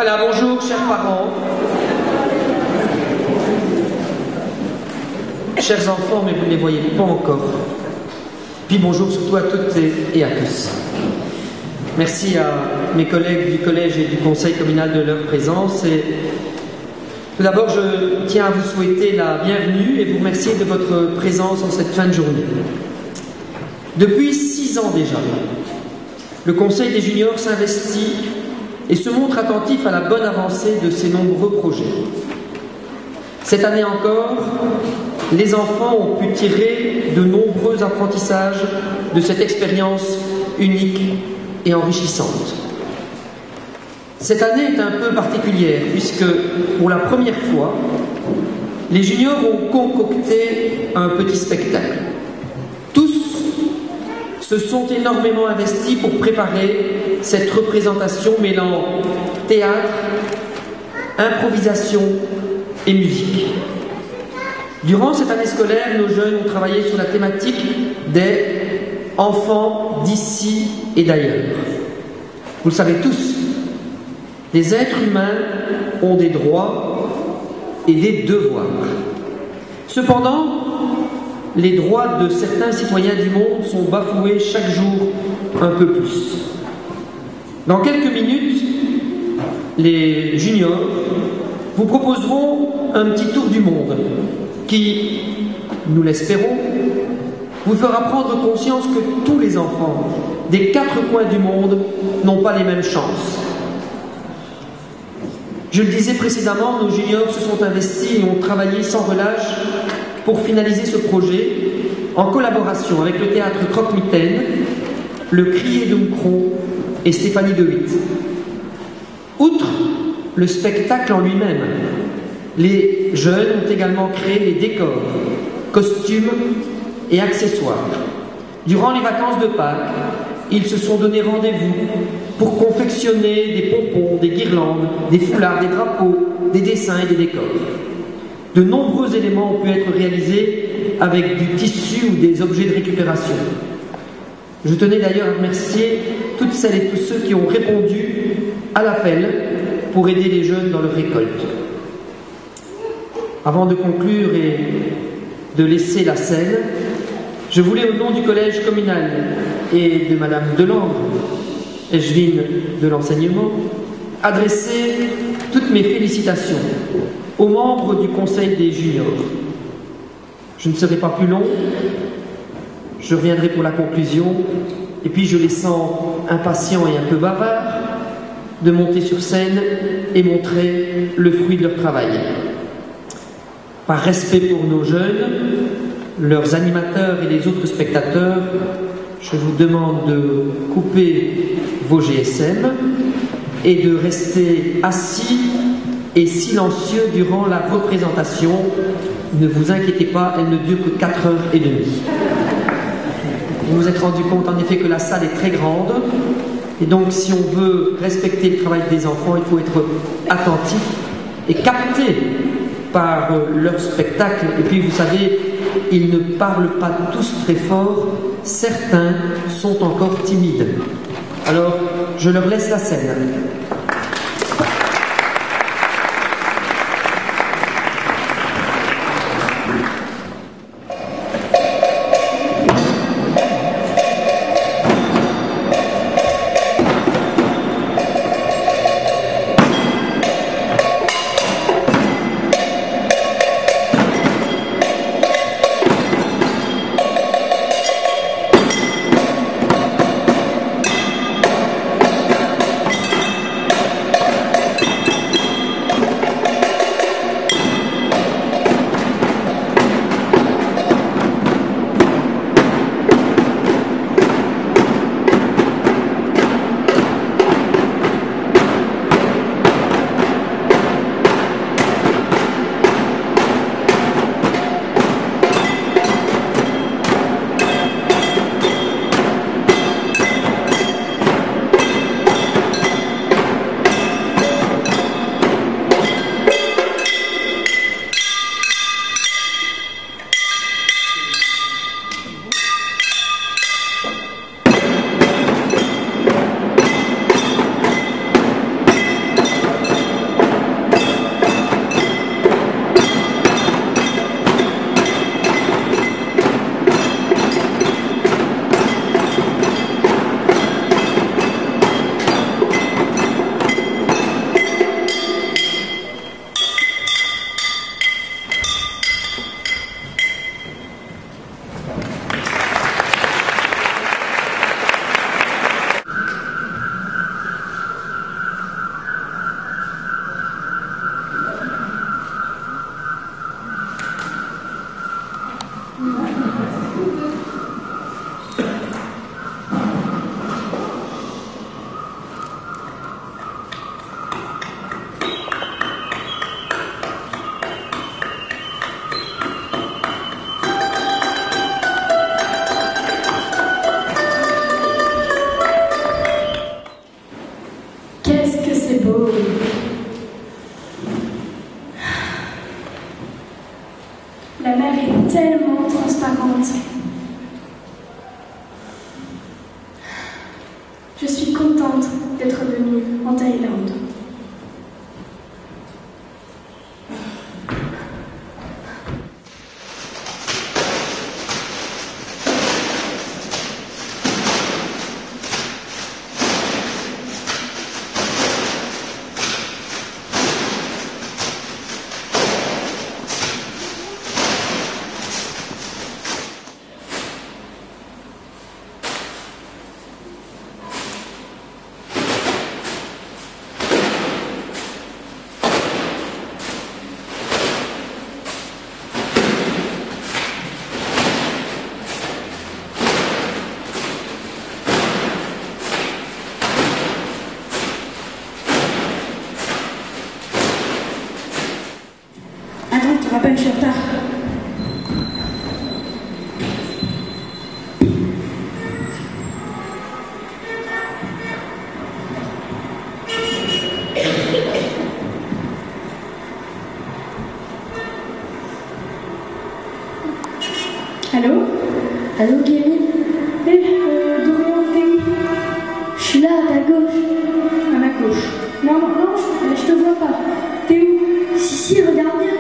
Voilà, bonjour chers parents, chers enfants, mais vous ne les voyez pas encore. Puis bonjour surtout à toutes et à tous. Merci à mes collègues du collège et du conseil communal de leur présence. Et tout d'abord, je tiens à vous souhaiter la bienvenue et vous remercier de votre présence en cette fin de journée. Depuis 6 ans déjà, le Conseil des juniors s'investit et se montre attentif à la bonne avancée de ses nombreux projets. Cette année encore, les enfants ont pu tirer de nombreux apprentissages de cette expérience unique et enrichissante. Cette année est un peu particulière puisque, pour la première fois, les juniors ont concocté un petit spectacle. Tous se sont énormément investis pour préparer cette représentation mêlant théâtre, improvisation et musique. Durant cette année scolaire, nos jeunes ont travaillé sur la thématique des enfants d'ici et d'ailleurs. Vous le savez tous, les êtres humains ont des droits et des devoirs. Cependant, les droits de certains citoyens du monde sont bafoués chaque jour un peu plus. Dans quelques minutes, les juniors vous proposeront un petit tour du monde qui, nous l'espérons, vous fera prendre conscience que tous les enfants des 4 coins du monde n'ont pas les mêmes chances. Je le disais précédemment, nos juniors se sont investis et ont travaillé sans relâche pour finaliser ce projet en collaboration avec le théâtre Croque-Mitaine, le Crier de Moucron et Stéphanie de Witt. Outre le spectacle en lui-même, les jeunes ont également créé les décors, costumes et accessoires. Durant les vacances de Pâques, ils se sont donné rendez-vous pour confectionner des pompons, des guirlandes, des foulards, des drapeaux, des dessins et des décors. De nombreux éléments ont pu être réalisés avec du tissu ou des objets de récupération. Je tenais d'ailleurs à remercier toutes celles et tous ceux qui ont répondu à l'appel pour aider les jeunes dans leur récolte. Avant de conclure et de laisser la scène, je voulais, au nom du collège communal et de Madame Delandre, échevine de l'enseignement, adresser toutes mes félicitations aux membres du Conseil des juniors. Je ne serai pas plus long, je reviendrai pour la conclusion, et puis je les sens impatients et un peu bavards de monter sur scène et montrer le fruit de leur travail. Par respect pour nos jeunes, leurs animateurs et les autres spectateurs, je vous demande de couper vos GSM et de rester assis et silencieux durant la représentation. Ne vous inquiétez pas, elle ne dure que 4h30. Vous vous êtes rendu compte en effet que la salle est très grande et donc si on veut respecter le travail des enfants, il faut être attentif et capté par leur spectacle. Et puis vous savez, ils ne parlent pas tous très fort, certains sont encore timides. Alors, je leur laisse la scène. est tellement transparente. Je suis contente d'être venue en Thaïlande. Attends, tu te rappelles, je suis en retard. Allô? Allô, Kevin? Dorian, t'es où? Je suis là, à ta gauche. À ma gauche. Non, je te vois pas. T'es où? Si, regarde bien.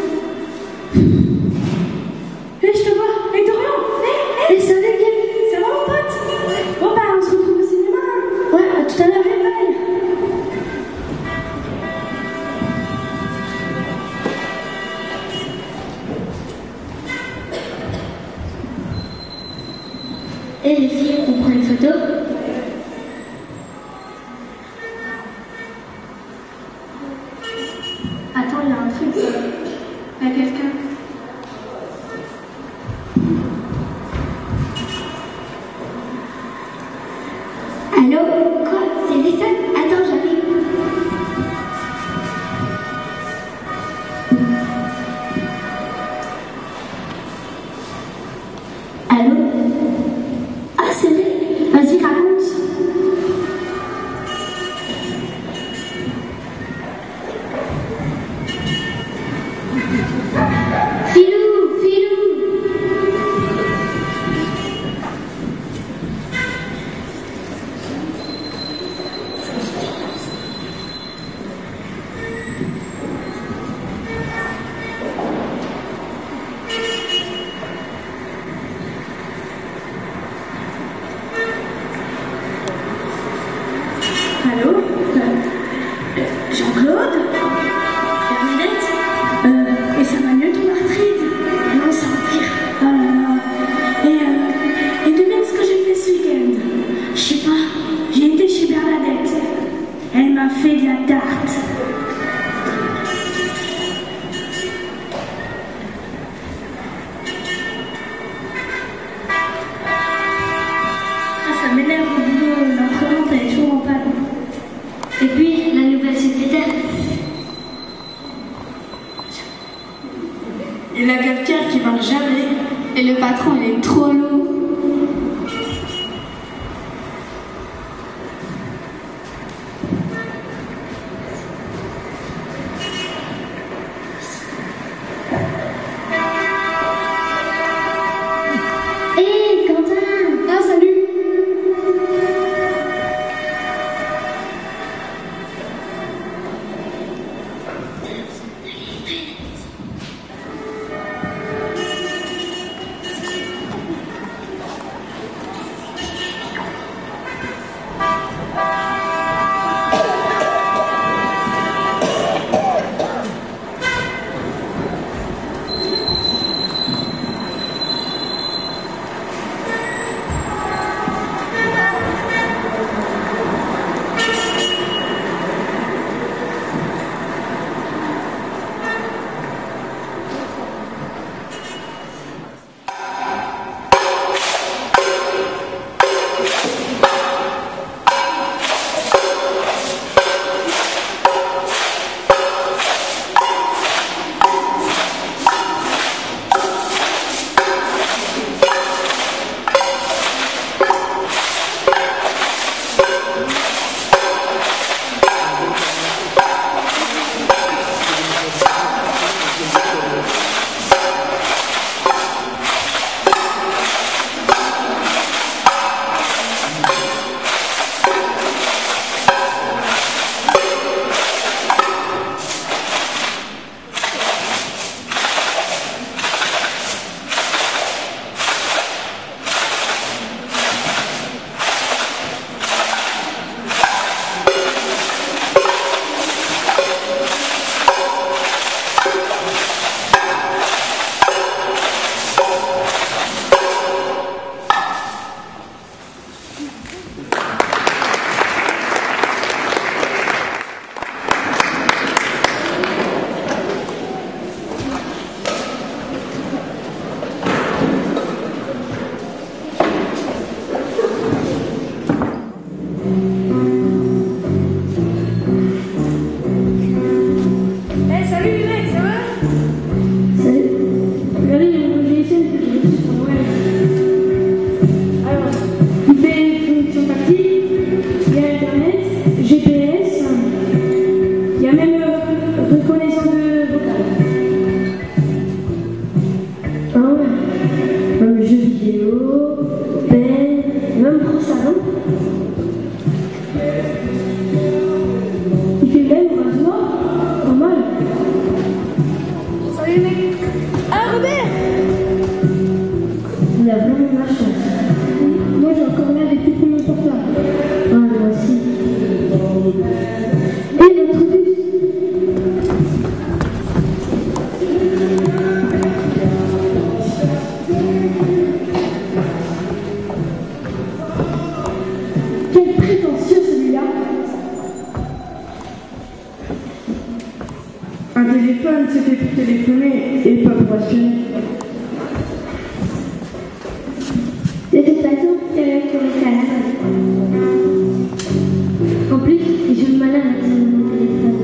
Je te vois. Dorian! Et salut, Kevin? Ça va, mon pote? Bon, bah, on se retrouve au cinéma. Ouais, à tout à l'heure. Bye. Et les filles, on prend une photo? Attends, il y a un truc. Il y a quelqu'un. Allô? Quoi? C'est Lisa? Attends, j'arrive. Allô? Ah, c'est vrai? Vas-y, raconte. Filou, Filou. Allô? Jean-Claude? Bernadette? Et ça va mieux ton arthrite? Non, ça empire. Oh là là. Et devine ce que j'ai fait ce week-end? Je sais pas. J'ai été chez Bernadette. Elle m'a fait de la tarte. Ah, ça m'énerve au boulot. L'imprimante, elle est toujours en panne. Et puis, la nouvelle secrétaire. Et la cafetière qui parle jamais. Et le patron, il est trop lourd. Hé, Quentin! Ah, salut! Salut mec. Ah Robert. Il a vraiment de la chance. Moi j'ai encore l'un des plus premiers portables. Ah, moi aussi. Et notre bus. Quel prétentieux celui-là. Un téléphone, c'était pour téléphoner et pas pour assurer. De toute façon, c'est vrai qu'on est à la base. En plus, il joue le malin avec son téléphone.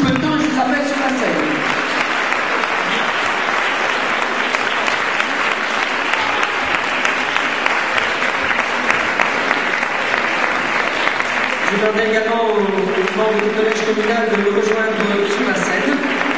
peu de temps et je vous appelle sur la scène. Je demande également aux membres du collège communal de me rejoindre sur la scène.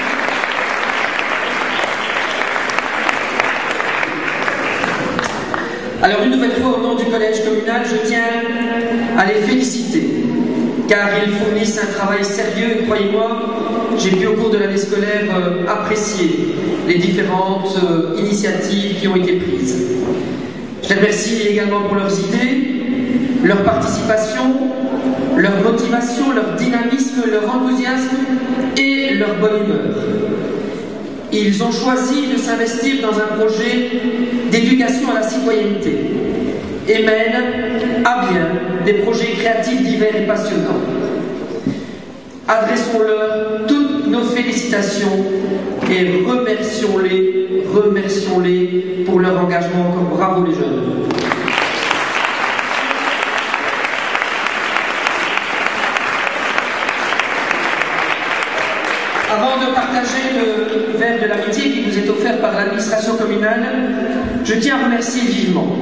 Alors une nouvelle fois au nom du collège communal, je tiens à les féliciter car ils fournissent un travail sérieux et croyez-moi, j'ai pu au cours de l'année scolaire apprécier les différentes initiatives qui ont été prises. Je les remercie également pour leurs idées, leur participation, leur motivation, leur dynamisme, leur enthousiasme et leur bonne humeur. Ils ont choisi de s'investir dans un projet d'éducation à la citoyenneté et mènent à bien des projets créatifs divers et passionnants. Adressons-leur toutes nos félicitations et remercions-les pour leur engagement. Encore bravo les jeunes. Avant de partager le verre de l'amitié qui vous est offert par l'administration communale, je tiens à remercier vivement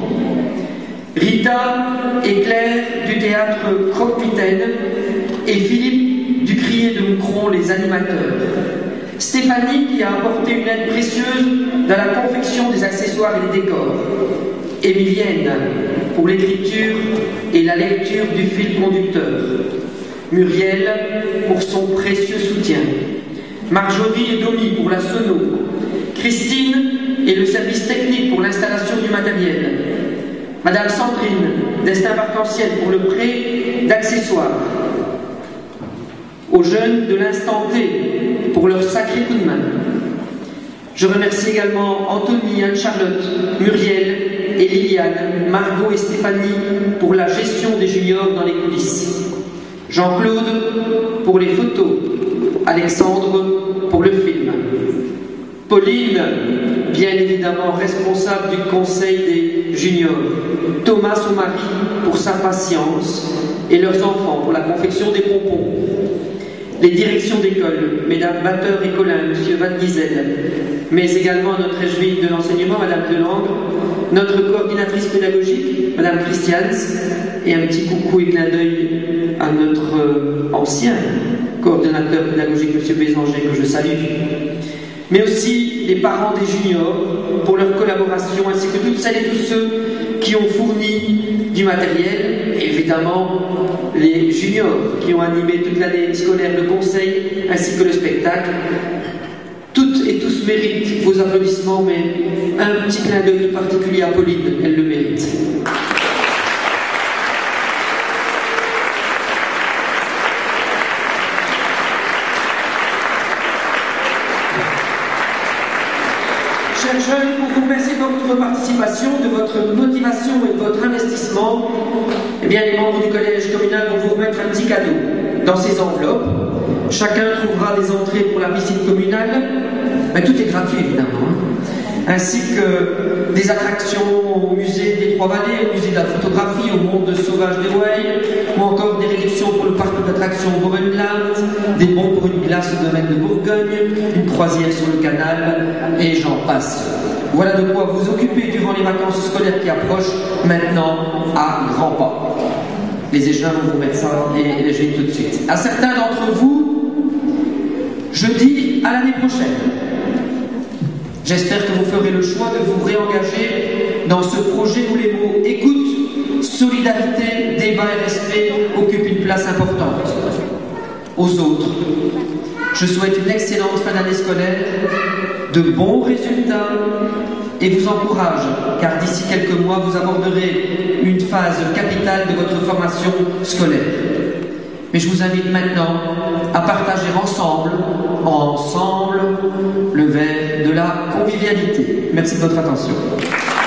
Rita et Claire du théâtre Croque-Mitaine et Philippe du Crier de Moucron, les animateurs. Stéphanie qui a apporté une aide précieuse dans la confection des accessoires et des décors. Émilienne pour l'écriture et la lecture du fil conducteur. Muriel pour son précieux soutien. Marjorie et Domi pour la sono. Christine et le service technique pour l'installation du matériel. Madame Sandrine d'Estin Arc-en-Ciel pour le prêt d'accessoires. Aux jeunes de l'instant T pour leur sacré coup de main. Je remercie également Anthony, Anne-Charlotte, Muriel et Liliane, Margot et Stéphanie pour la gestion des juniors dans les coulisses. Jean-Claude pour les photos, Alexandre pour le film. Pauline, bien évidemment responsable du conseil des juniors. Thomas, son mari, pour sa patience et leurs enfants pour la confection des pompons. Les directions d'école, mesdames Batteur et Colin, monsieur Van Gizel, mais également notre échevine de l'enseignement, madame Delangre, notre coordinatrice pédagogique, madame Christians, et un petit coucou et clin d'œil à notre ancien coordonnateur pédagogique, monsieur Bézanger, que je salue, mais aussi les parents des juniors pour leur collaboration, ainsi que toutes celles et tous ceux qui ont fourni du matériel, et évidemment les juniors qui ont animé toute l'année scolaire le conseil, ainsi que le spectacle. Toutes et tous méritent vos applaudissements, mais un petit clin d'œil tout particulier à Pauline, elle le mérite. Chers jeunes, pour vous remercier de votre participation, de votre motivation et de votre investissement, eh bien, les membres du collège communal vont vous remettre un petit cadeau dans ces enveloppes. Chacun trouvera des entrées pour la piscine communale, mais tout est gratuit évidemment, ainsi que des attractions au musée des Trois-Vallées, au musée de la photographie, au monde sauvage des Ouailles, ou encore des réductions pour le parc d'attractions Bovenland, des bons pour une glace au domaine de Bourgogne, une croisière sur le canal, et j'en passe. Voilà de quoi vous occuper durant les vacances scolaires qui approchent, maintenant à grands pas. Les échevins vont vous mettre ça et les jeunes tout de suite. À certains d'entre vous, je dis à l'année prochaine. J'espère que vous ferez le choix de vous réengager dans ce projet où les mots écoute, solidarité, débat et respect occupent une place importante. Aux autres, je souhaite une excellente fin d'année scolaire, de bons résultats et vous encourage, car d'ici quelques mois, vous aborderez une phase capitale de votre formation scolaire. Mais je vous invite maintenant à partager ensemble, le verre de la convivialité. Merci de votre attention.